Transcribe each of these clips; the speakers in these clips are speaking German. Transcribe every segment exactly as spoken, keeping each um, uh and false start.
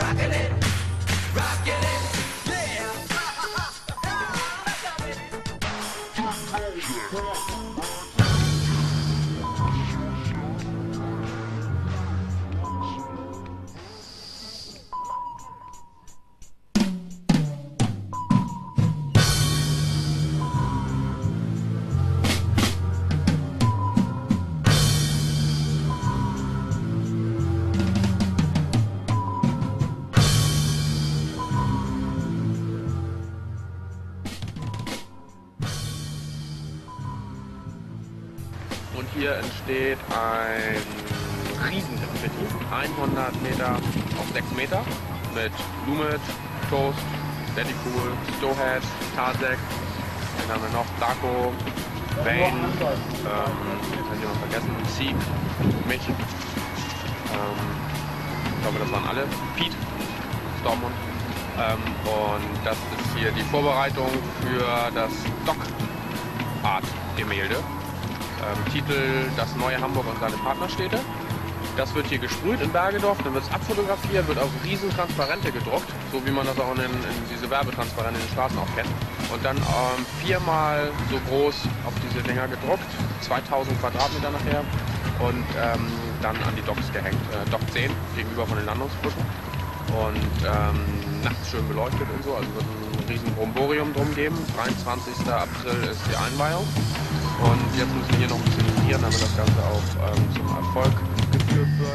Und hier entsteht ein Riesen-Graffiti, hundert Meter auf sechs Meter, mit Lumit, Toast, Daddycool, Stowhead, Tarzek, dann haben wir noch Darko, Bane, ähm, jetzt habe ich jemand vergessen, Seek, mich, ähm, ich glaube das waren alle, Pete, Stormund, ähm, und das ist hier die Vorbereitung für das Dock-Art-Gemälde. Ähm, Titel Das neue Hamburg und seine Partnerstädte. Das wird hier gesprüht in Bergedorf, dann wird es abfotografiert, wird auf riesen Transparente gedruckt, so wie man das auch in, in diese Werbetransparente in den Straßen auch kennt. Und dann ähm, viermal so groß auf diese Dinger gedruckt, zweitausend Quadratmeter nachher, und ähm, dann an die Docks gehängt. Äh, Dock zehn gegenüber von den Landungsbrücken. Und ähm, nachts schön beleuchtet und so, also wird ein riesen Bromborium drum geben. dreiundzwanzigsten April ist die Einweihung. Und jetzt müssen wir hier noch ein bisschen trainieren, damit das Ganze auch ähm, zum Erfolg geführt wird.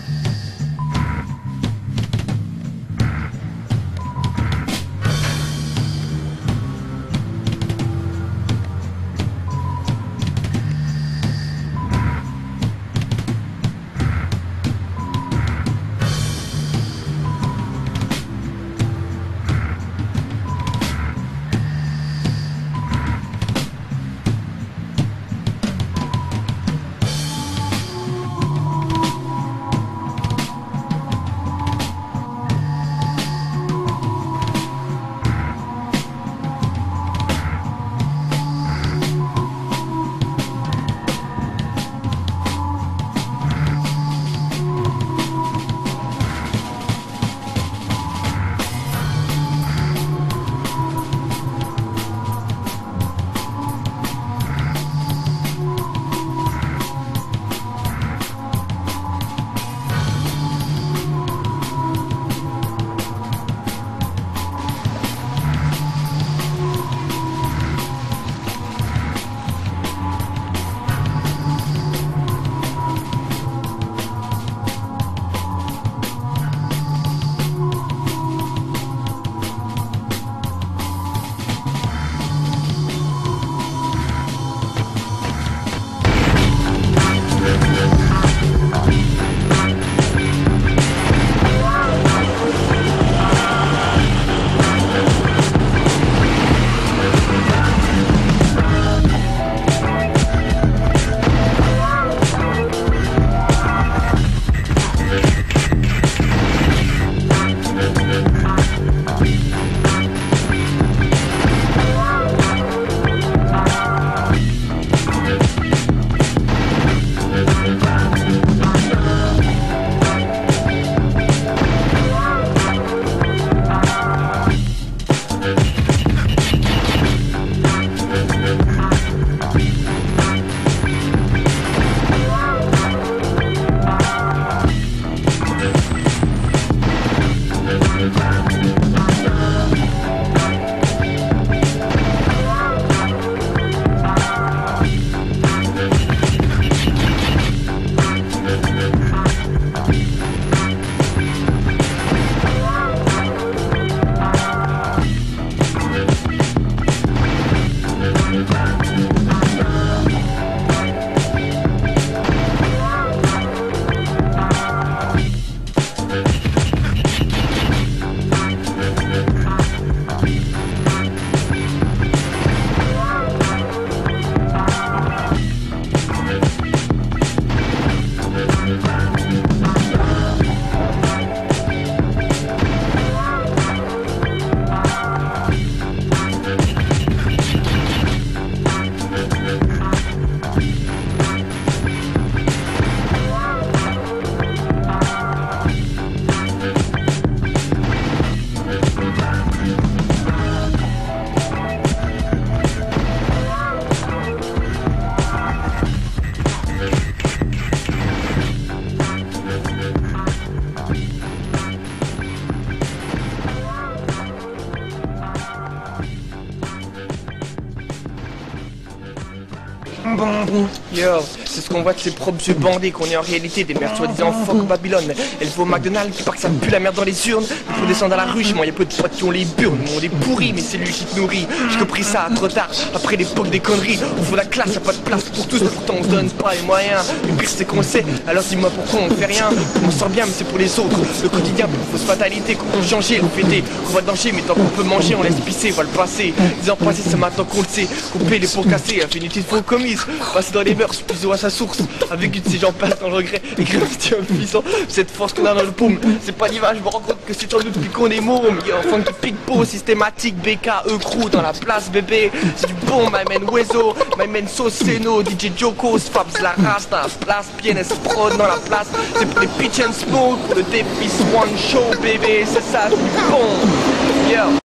Yo, c'est ce qu'on voit de ces propres yeux bandés, qu'on est en réalité des mères soi-disant fuck Babylone. Elle va au McDonald's, qui part que ça pue la merde dans les urnes. Il faut descendre à la ruche, moi y'a peu de potes qui ont les burnes. Nous on est pourris, mais c'est lui qui te nourrit. J'ai compris ça trop tard, après l'époque des conneries. On faut la classe, y'a pas de place pour tous, pourtant on se donne pas les moyens. Le pire c'est qu'on sait, alors dis-moi pourquoi on fait rien. On sort bien, mais c'est pour les autres. Le quotidien, fausse fatalité, qu'on peut changer, le fêter. Qu'on va danger, mais tant qu'on peut manger, on laisse pisser, on va le passer. Dix ans passés, c'est maintenant qu'on le sait. Couper les pots cassés, infinité de faux commises. Passer dans les mœurs, puiser à sa source. Avec une de ces gens passent dans le regret. Et gravité puissant, cette force qu'on a dans le paume. C'est pas l'image, je me rends compte que c'est en nous depuis qu'on est môme. Y'a un funky pic-pot systématique, B K E crew dans la place bébé. C'est du bon, my man Wezo, my man Soseno, D J Joko, Fabs la race dans la place, P N S Prod dans la place. C'est pour les pitch and smoke, pour le Dépis One Show bébé, c'est ça, c'est du bon. Yeah.